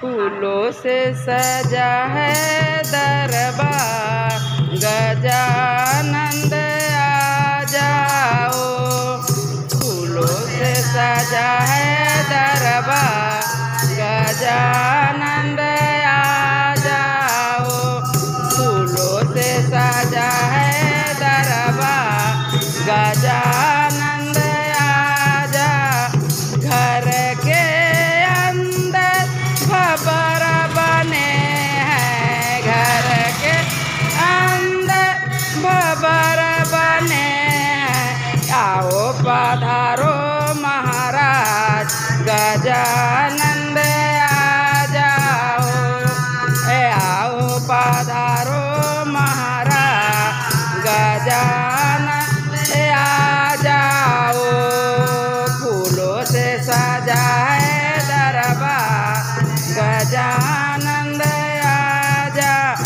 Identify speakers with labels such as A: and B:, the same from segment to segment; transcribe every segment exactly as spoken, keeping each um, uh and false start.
A: फूलों से सजा है दरबार, गजानंद आ जाओ। फूलों से सजा है दरबार, गजानंद आ जाओ। फूलों से सजा है दरबार, गजानंद आ जाओ। घर के अंदर भवर बने हैं, घर के अंदर भवर बने हैं। आओ पधारो महाराज, गजानंद आ जाओ। ए आओ पधारो महाराज, गजानंद आ जाओ। फूलों से सजा है दरबार, गजानंद आ जाओ।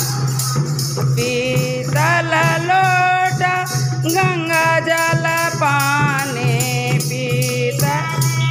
A: पीतल लोटा गंगा जल पानी, पीतल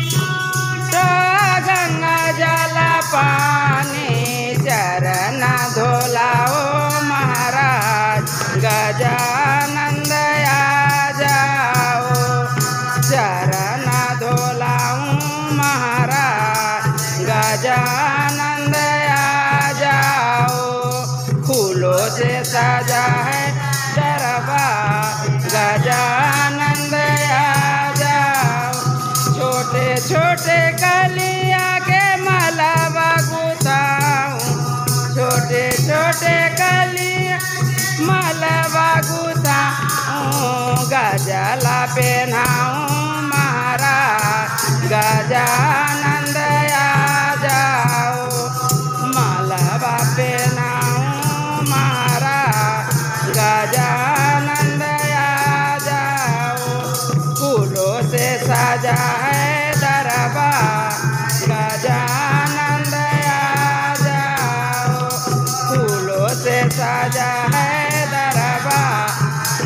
A: गंगा जल पानी। चरण धोलाओ महाराज, गजानंद आ जाओ। चरण धोलाऊं महाराज, गजानंद आ जाओ। फूलों से सजा है दरबार, गजानंद आ जाओ। छोटे छोटे कलिया के माला गुथाऊं, छोटे छोटे कलिया माला गुथाऊं। गजला पहनाऊं महाराज, गजानंद आ जाओ। माला पहनाऊं महाराज, गजानंद आ जाओ। फूलों से सजा है दरबार, गजानंद आ जाओ। फूलों से सजा है दरबार,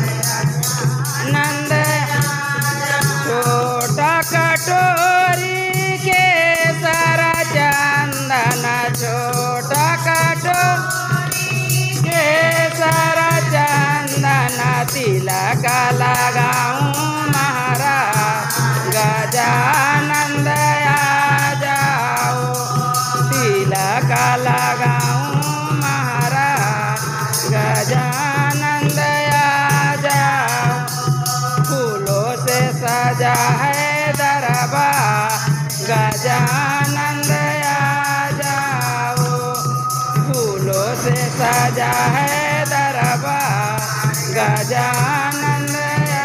A: नंद। छोटा कटोरी के सारा चंदन, छोटा कटोरी के सारा चंदन। तिलक लगाऊं महाराज, गजानंद आ जाओ। तिलक लगाऊं महाराज, गजानंद आ जाओ। फूलों से सजा है दरबार, गजानंद आ जाओ। फूलों से सजा है दरबार, गजानंद आ।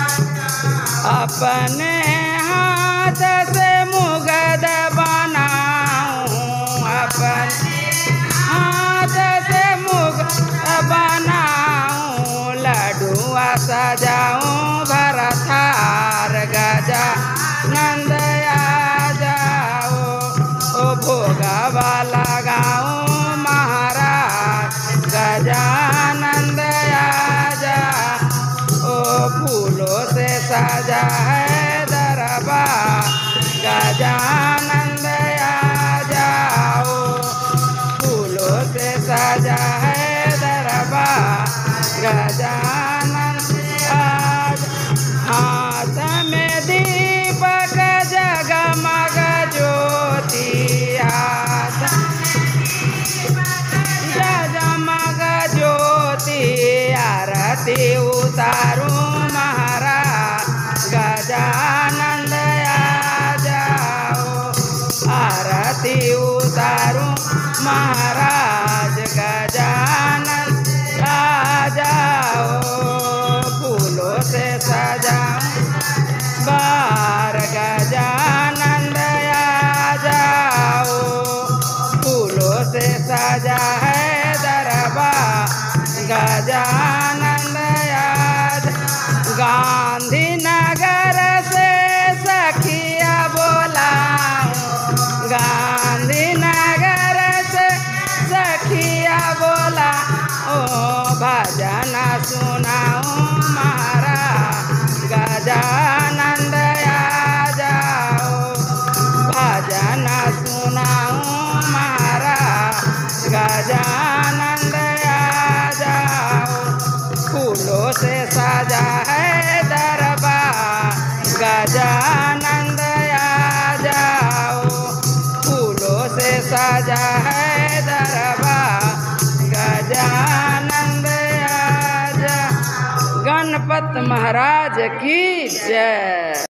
A: अपने हाथ से मुगद बनाऊं, अपने हाथ से मुगद बनाऊं। लड्डुआ सजाऊं भरथार, गजानंद आ जाओ। ओ भोगवा लगाऊं महाराज, गजानंद आ जाओ। ओ फूलों से सजा है दरबार, गजानंद आ जाओ। फूलों से सजा है दरबार, गजानंद आ जाओ। हाथ में दीपक जगमग ज्योति, हाथ जगमग ज्योति। आरती उतारूं महाराज, गजानंद आ जाओ। आरती उतारूं महाराज, गजानंद आ जाओ। फूलों से सजाऊं बार, गजानंद आ जाओ। फूलों से सजा है दरबार, गजानंद आ जाओ। गांधीनगर से सखिया बोलाऊं, गांधीनगर से सखिया बोला। ओ भजन सुनाऊं महाराज, गजानंद आ जाओ। भजन सुनाऊं महाराज, फूलों से साजा है दरबार, गजानंद आ जाओ। फूलों से साजा है दरबार, गजानंद आ जाओ। गणपत महाराज की जय।